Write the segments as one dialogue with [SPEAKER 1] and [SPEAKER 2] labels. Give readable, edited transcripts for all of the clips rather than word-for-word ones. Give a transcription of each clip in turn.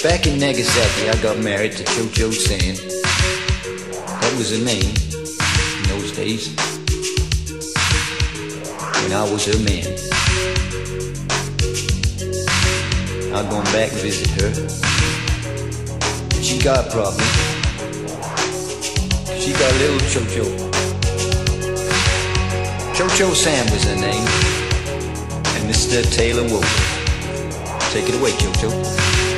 [SPEAKER 1] Back in Nagasaki, I got married to Cho-Cho-San. That was her name in those days, when I was her man. I'm going back and visit her. She got a problem. She got a little Cho-Cho. Cho-Cho-San was her name, and Mr. Taylor Wolf. Take it away, Cho-Cho.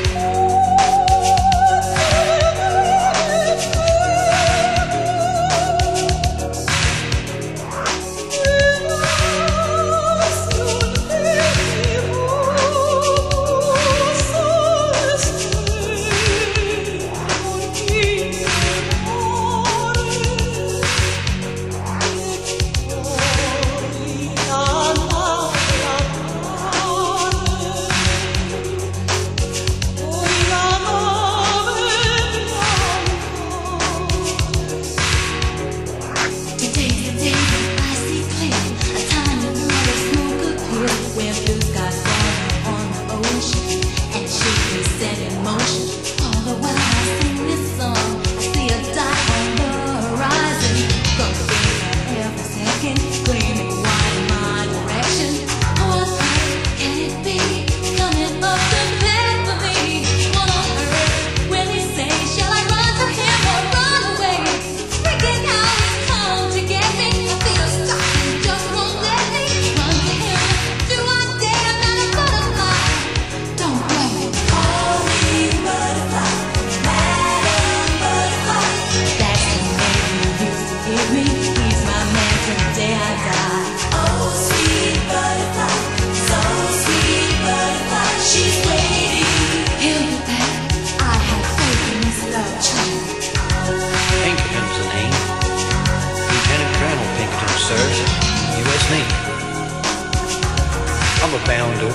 [SPEAKER 1] I'm a bounder.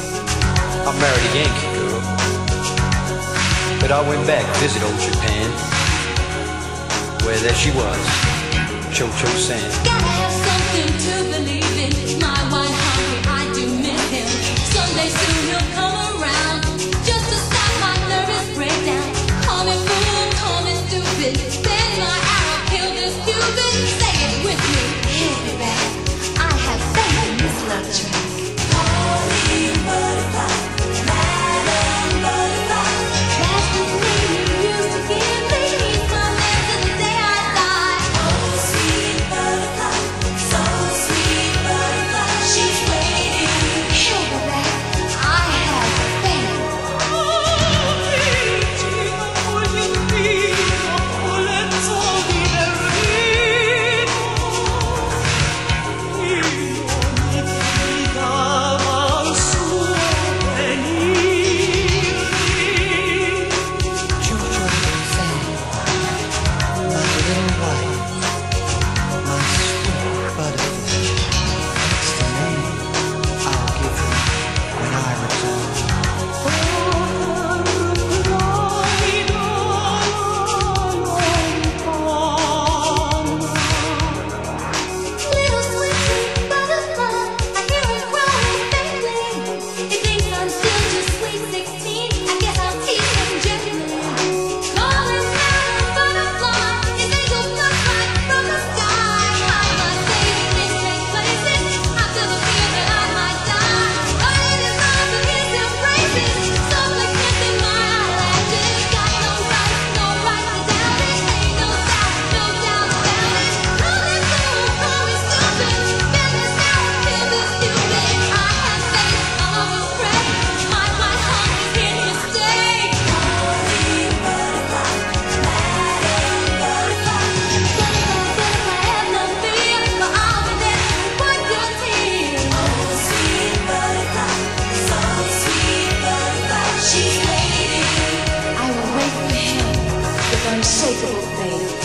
[SPEAKER 1] I married a Yankee girl, but I went back to visit old Japan, where there she was, Cho-Cho-San.
[SPEAKER 2] Gotta have something to believe in. My one hungry, I do miss him. Someday soon he'll come around, just to stop my nervous breakdown. Call me fool, call me stupid. Bend my arrow, kill this Cupid. Say it with me, hit me back. I have faith in this love train. Unshakable faith.